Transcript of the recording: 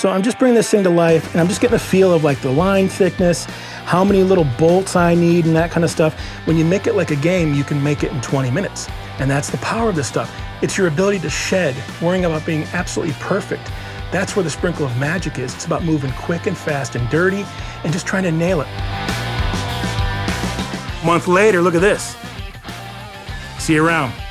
So I'm just bringing this thing to life, and I'm just getting a feel of like the line thickness, how many little bolts I need and that kind of stuff. When you make it like a game, you can make it in 20 minutes. And that's the power of this stuff. It's your ability to shed, worrying about being absolutely perfect. That's where the sprinkle of magic is. It's about moving quick and fast and dirty and just trying to nail it. A month later, look at this. See you around.